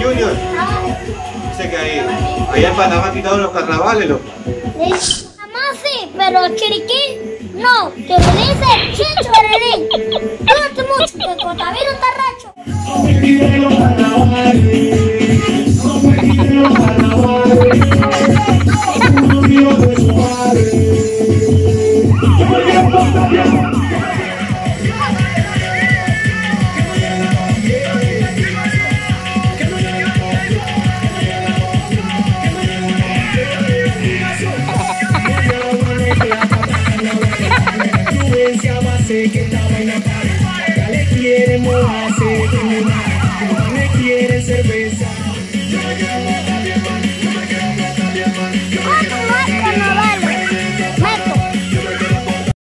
Junior? Dice que allá en Panamá quitaron los carnavales, loco. Panamá sí, pero Chiriquí no. Que me dice Chincho Bererín. Cuídate mucho, que el coronavirus está racho. No me quiten los carnavales, no me quiten los carnavales, uno mío de su madre. Que esta vaina pare, ya le quieren mojarse, que me quieren cerveza.